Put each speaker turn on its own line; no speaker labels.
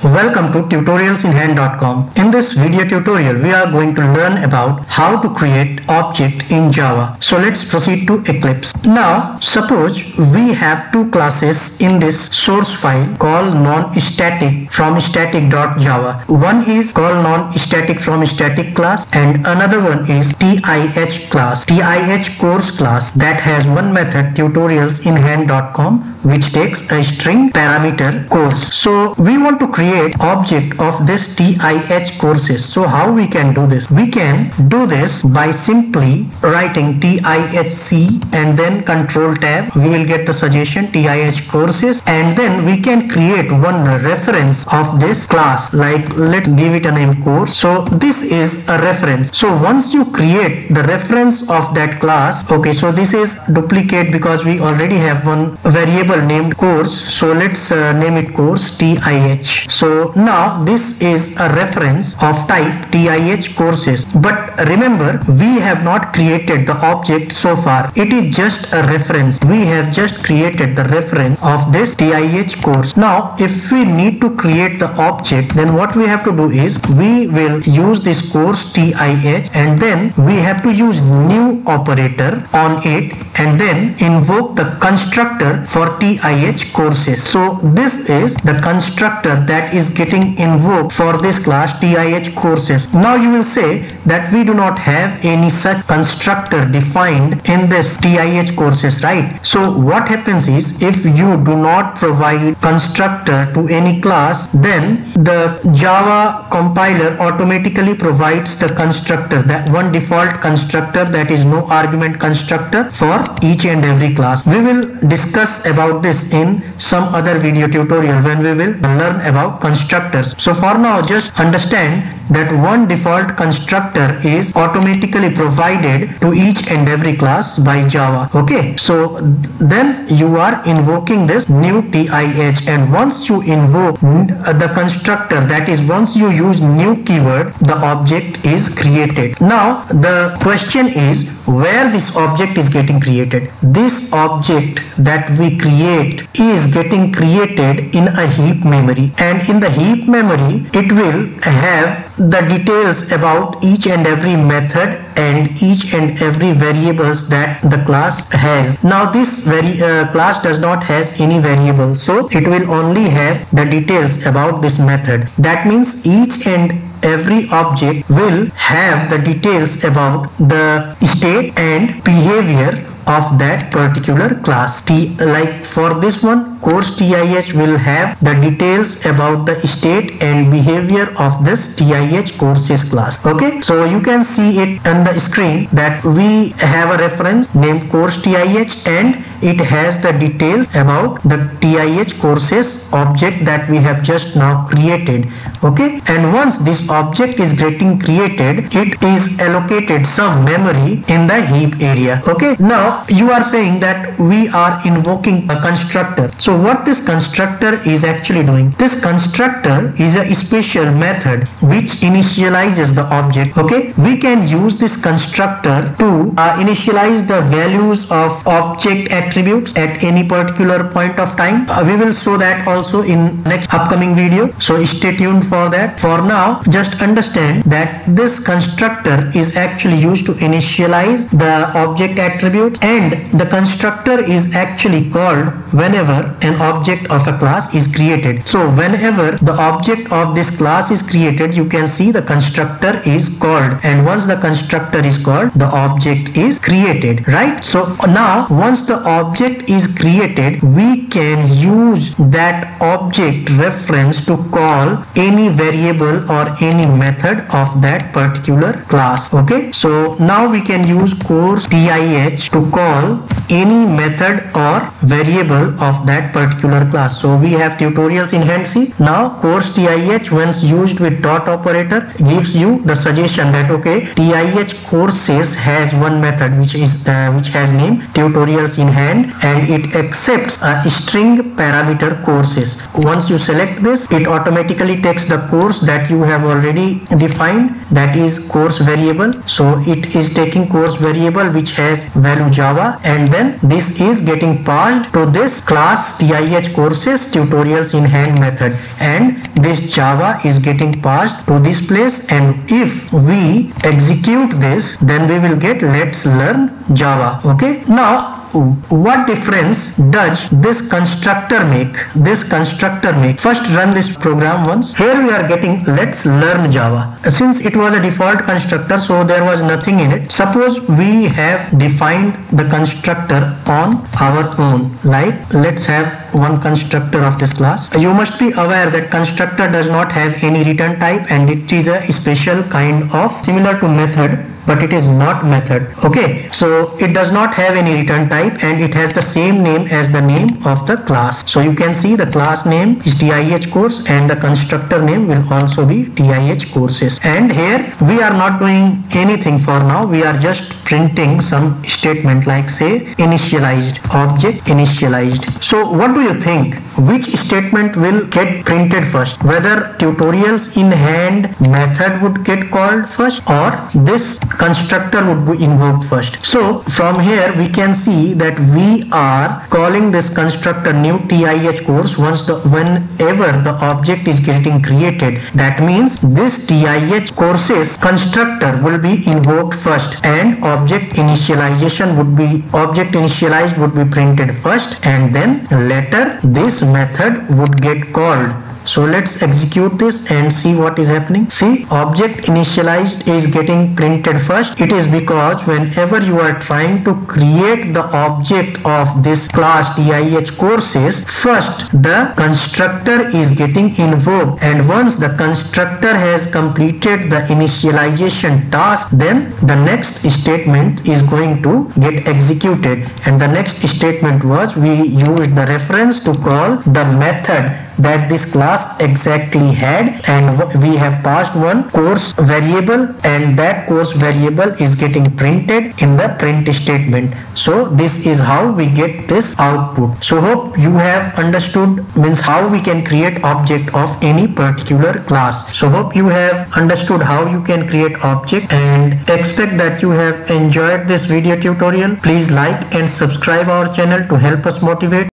Welcome to tutorialsinhand.com. In this video tutorial, we are going to learn about how to create object in Java. So let's proceed to Eclipse. Now, suppose we have two classes in this source file called non-static from static.java. One is called non-static from static class and another one is TIH class, TIH course class that has one method tutorialsinhand.com which takes a string parameter course. So we want to create object of this TIH courses. So how we can do this? We can do this by simply writing TIHC and then control tab. We will get the suggestion TIH courses and then we can create one reference of this class, like let's give it a name course. So this is a reference. So once you create the reference of that class, okay, so this is duplicate because we already have one variable named course. So let's name it course TIH. So now this is a reference of type TIH courses, but remember we have not created the object so far. It is just a reference. We have just created the reference of this TIH course. Now if we need to create the object, then what we have to do is we will use this course TIH and then we have to use new operator on it and then invoke the constructor for TIH courses. So this is the constructor that is getting invoked for this class TIH courses. Now you will say that we do not have any such constructor defined in this TIH courses, right? So what happens is if you do not provide constructor to any class, then the Java compiler automatically provides the constructor, that one default constructor that is no argument constructor for each and every class. We will discuss about this in some other video tutorial when we will learn about constructors. So for now, just understand that one default constructor is automatically provided to each and every class by Java. Okay, so then you are invoking this new TIH, and once you invoke the constructor, that is once you use new keyword, the object is created. Now the question is where this object is getting created. This object that we create is getting created in a heap memory, and in the heap memory it will have the details about each and every method and each and every variables that the class has. Now this class does not has any variable, so it will only have the details about this method. That means each and every object will have the details about the state and behavior of that particular class. Like for this one, course TIH will have the details about the state and behavior of this TIH courses class. Okay, so you can see it on the screen that we have a reference named course TIH and it has the details about the TIH courses object that we have just now created. Okay, and once this object is getting created, it is allocated some memory in the heap area. Okay, now you are saying that we are invoking a constructor. So what this constructor is actually doing? This constructor is a special method which initializes the object. Okay, we can use this constructor to initialize the values of object attributes at any particular point of time. We will show that also in next upcoming video, so stay tuned for that. For now, just understand that this constructor is actually used to initialize the object attributes, and the constructor is actually called whenever an object of a class is created. So whenever the object of this class is created, you can see the constructor is called, and once the constructor is called, the object is created, right? So now once the object is created, we can use that object reference to call any variable or any method of that particular class. Okay, so now we can use course TIH to call any method or variable of that particular class. So we have tutorials in hand. See, now course TIH once used with dot operator gives you the suggestion that okay, TIH courses has one method which has name tutorials in hand and it accepts a string parameter courses. Once you select this, it automatically takes the course that you have already defined, that is course variable. So it is taking course variable which has value Java, and then this is getting passed to this class class TIH courses tutorials in hand method, and this Java is getting passed to this place, and if we execute this, then we will get let's learn Java. Okay, now what difference does this constructor make? First run this program once. Here we are getting let's learn Java. Since it was a default constructor, so there was nothing in it. Suppose we have defined the constructor on our own, like let's have one constructor of this class. You must be aware that constructor does not have any return type, and it is a special kind of similar to method, but it is not method. Okay, so it does not have any return type, and it has the same name as the name of the class. So you can see the class name is TIH course, and the constructor name will also be TIH courses. And here we are not doing anything for now. We are just printing some statement like say initialized, object initialized. So what do you think? Which statement will get printed first? Whether tutorials in hand method would get called first, or this constructor would be invoked first? So from here we can see that we are calling this constructor new TIH course whenever the object is getting created. That means this TIH courses constructor will be invoked first, and object initialized would be printed first, and then later this method would get called. So let's execute this and see what is happening. See, object initialized is getting printed first. It is because whenever you are trying to create the object of this class TIH courses, first the constructor is getting invoked, and once the constructor has completed the initialization task, then the next statement is going to get executed. And the next statement was, we used the reference to call the method that this class exactly had, and we have passed one course variable, and that course variable is getting printed in the print statement. So this is how we get this output. So hope you have understood means how we can create object of any particular class. So hope you have understood how you can create object, and expect that you have enjoyed this video tutorial. Please like and subscribe our channel to help us motivate